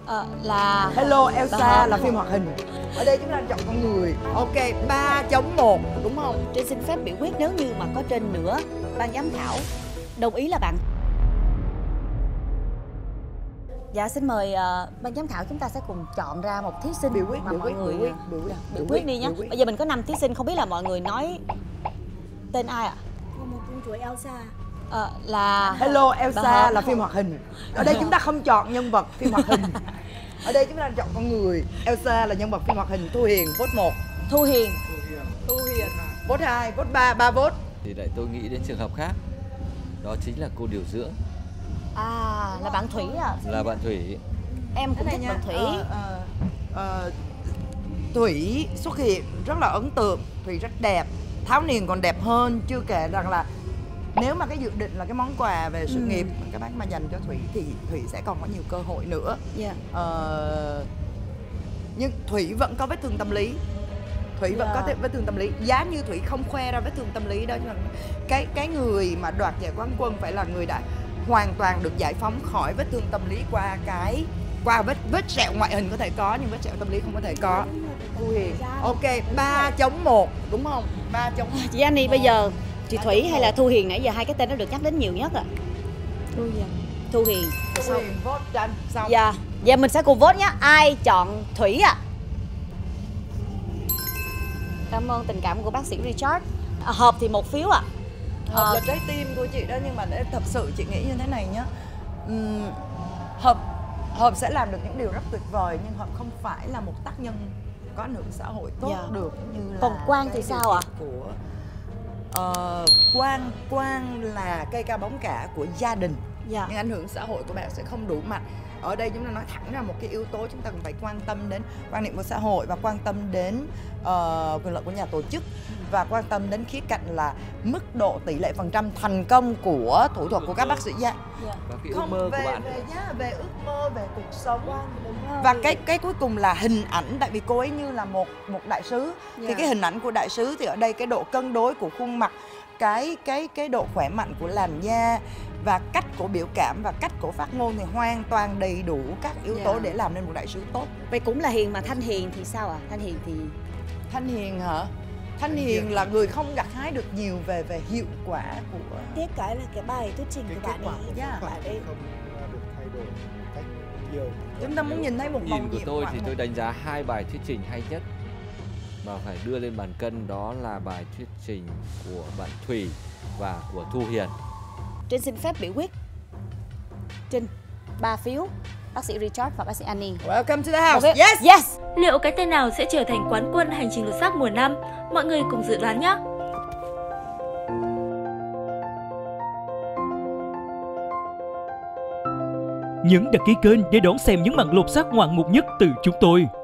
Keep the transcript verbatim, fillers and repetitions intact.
Ờ, là Hello Elsa Bà... là phim hoạt hình. Ở đây chúng ta chọn con người. Ok, ba chống một đúng không? Trinh xin phép biểu quyết nếu như mà có trên nữa ban giám khảo đồng ý là bạn. Dạ xin mời uh, ban giám khảo chúng ta sẽ cùng chọn ra một thí sinh biểu quyết, mà biểu mọi quyết, người biểu quyết, biểu quyết, biểu quyết đi nhé. Bây giờ mình có năm thí sinh, không biết là mọi người nói tên ai ạ? Một công chúa Elsa. Ờ, là Hello Elsa Bà... là phim hoạt hình. Ở đây chúng ta không chọn nhân vật phim hoạt hình. Ở đây chúng ta chọn con người. Elsa là nhân vật phim hoạt hình. Thu Hiền vote một. Thu Hiền. Thu Hiền vote hai, vote ba, ba vote. Thì lại tôi nghĩ đến trường hợp khác. Đó chính là cô điều dưỡng. À, là bạn Thủy à? Là bạn Thủy. Em cũng thích bạn Thủy. Ờ, ờ, ờ, Thủy xuất hiện rất là ấn tượng. Thủy rất đẹp. Tháo Niền còn đẹp hơn. Chưa kể rằng là nếu mà cái dự định là cái món quà về sự ừ. nghiệp các bác mà dành cho Thủy thì Thủy sẽ còn có nhiều cơ hội nữa. Yeah. Ờ, nhưng Thủy vẫn có vết thương tâm lý. Thủy yeah. vẫn có vết thương tâm lý. Giá như Thủy không khoe ra vết thương tâm lý đó, nhưng mà cái cái người mà đoạt giải quán quân phải là người đã hoàn toàn được giải phóng khỏi vết thương tâm lý qua cái qua vết vết sẹo ngoại hình có thể có nhưng vết sẹo tâm lý không có thể có. Thu Hiền. Ok, ba chống một đúng không? ba chống một. Chị Annie bây giờ chị Thủy hay là Thu Hiền, nãy giờ hai cái tên đó được nhắc đến nhiều nhất ạ. À? Thu Hiền. Thu Hiền. Thu Hiền vote done. Xong. Dạ. Giờ mình sẽ cùng vote nhé. Ai chọn Thủy ạ? À? Cảm ơn tình cảm của bác sĩ Richard. À, hợp thì một phiếu ạ. À. Hợp à. là trái tim của chị đó, nhưng mà để thật sự chị nghĩ như thế này nhá. Uhm, hợp Hợp sẽ làm được những điều rất tuyệt vời, nhưng Hợp không phải là một tác nhân có ảnh hưởng xã hội tốt dạ. được như là. Còn Quang thì sao ạ? À? Của uh, Quang Quang là cây cao bóng cả của gia đình. Dạ. Nhưng ảnh hưởng xã hội của bạn sẽ không đủ mạnh. Ở đây chúng ta nói thẳng ra một cái yếu tố chúng ta cần phải quan tâm đến quan niệm của xã hội và quan tâm đến uh, quyền lợi của nhà tổ chức và quan tâm đến khía cạnh là mức độ tỷ lệ phần trăm thành công của thủ thuật của các bác sĩ gia. Yeah. Và cái ước không, mơ về, của bạn về, nhá, về ước mơ, về cuộc sống và cái cái cuối cùng là hình ảnh, tại vì cô ấy như là một một đại sứ. Yeah. Thì cái hình ảnh của đại sứ thì ở đây cái độ cân đối của khuôn mặt, cái cái cái độ khỏe mạnh của làn da và cách của biểu cảm và cách của phát ngôn thì hoàn toàn đầy đủ các yếu tố yeah. để làm nên một đại sứ tốt. Vậy cũng là Hiền, mà Thanh Hiền thì sao ạ? À? Thanh Hiền thì Thanh Hiền hả? Thanh Hiền là người không gặt hái được nhiều về về hiệu quả của. Tiếc cái là cái bài thuyết trình của bạn ấy. Yeah. Bạn ấy không được thay đổi cách nhiều. Chúng ta muốn nhìn thấy một nhìn của tôi thì tôi đánh giá hai bài thuyết trình hay nhất mà phải đưa lên bàn cân, đó là bài thuyết trình của bạn Thủy và của Thu Hiền. Trinh xin phép biểu quyết. Trinh, ba phiếu. Bác sĩ Richard và bác sĩ Annie. Welcome to the house. Yes. Yes. Liệu cái tên nào sẽ trở thành quán quân hành trình lột xác mùa năm? Mọi người cùng dự đoán nhé. Nhấn đăng ký kênh để đón xem những màn lột xác ngoạn mục nhất từ chúng tôi.